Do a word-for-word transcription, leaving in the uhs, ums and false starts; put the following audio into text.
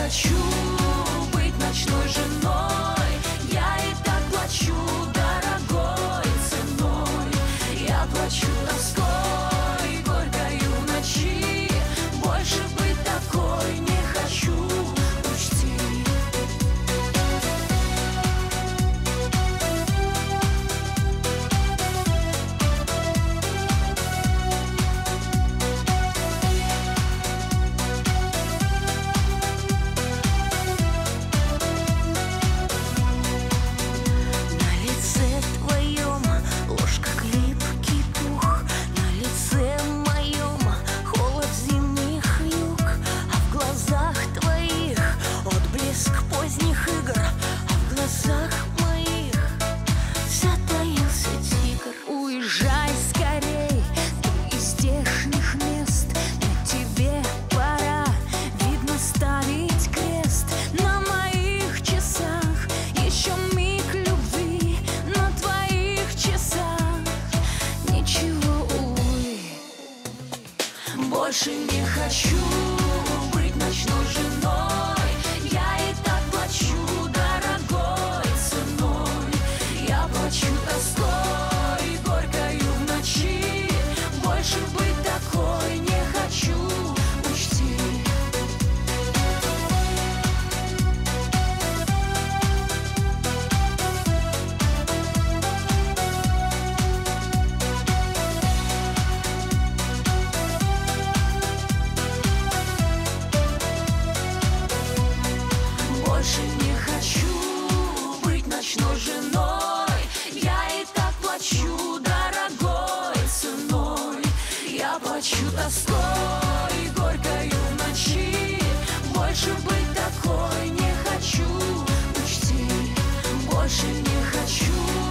хочу быть ночной женой. Я и так плачу дорогой ценой. Я плачу тоской, горькою в ночи. Больше быть такой не хочу, учти. Уезжай скорей, ты из здешних мест. На тебе пора, видно, ставить крест. На моих часах еще миг любви, на твоих часах ничего, увы. Больше не хочу быть ночной женой. Я и так плачу дорогой ценой. Я плачу тоской, горькою в ночи. Больше быть такой не хочу, учти. Больше не хочу быть ночной женой. Я и так плачу дорогой ценой. Я плачу тоской, горькою в ночи. Больше быть такой не хочу, учти. Больше не хочу.